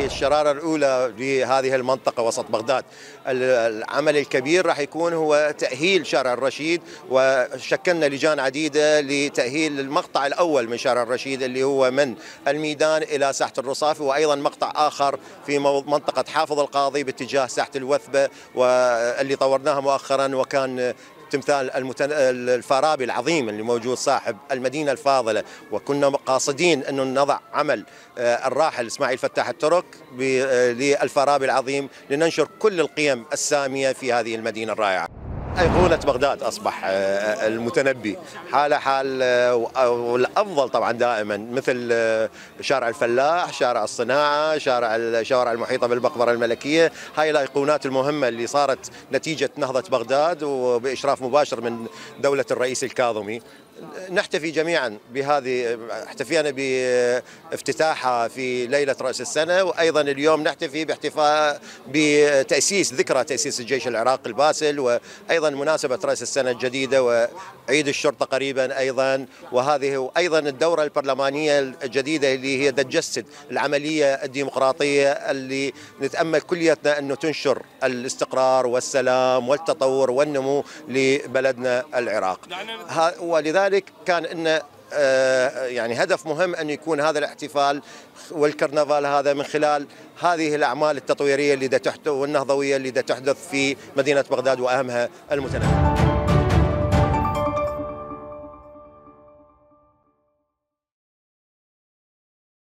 هي الشرارة الأولى لهذه المنطقة وسط بغداد. العمل الكبير راح يكون هو تأهيل شارع الرشيد، وشكلنا لجان عديدة لتأهيل المقطع الأول من شارع الرشيد اللي هو من الميدان إلى ساحة الرصافي، وأيضا مقطع آخر في منطقة حافظ القاضي باتجاه ساحة الوثبة، واللي طورناها مؤخرا وكان تمثال الفارابي العظيم اللي موجود صاحب المدينة الفاضلة. وكنا قاصدين أنه نضع عمل الراحل إسماعيل فتاح الترك للفارابي العظيم لننشر كل القيم السامية في هذه المدينة الرائعة. أيقونة بغداد أصبح المتنبي، حال والأفضل طبعا دائما مثل شارع الفلاح، شارع الصناعة، الشوارع المحيطة بالمقبرة الملكية. هاي الأيقونات المهمة اللي صارت نتيجة نهضة بغداد وبإشراف مباشر من دولة الرئيس الكاظمي. نحتفي جميعا بهذه، احتفينا بافتتاحها في ليلة رأس السنة، وأيضا اليوم نحتفي باحتفاء بتأسيس ذكرى تأسيس الجيش العراقي الباسل، وأيضا مناسبة رأس السنة الجديدة وعيد الشرطة قريبا أيضا. وهذه أيضا الدورة البرلمانية الجديدة اللي هي تجسد العملية الديمقراطية اللي نتأمل كليتنا أنه تنشر الاستقرار والسلام والتطور والنمو لبلدنا العراق. ولذلك كان إن يعني هدف مهم أن يكون هذا الاحتفال والكرنفال هذا من خلال هذه الأعمال التطويرية اللي والنهضوية اللي تحدث في مدينة بغداد وأهمها المتنبي.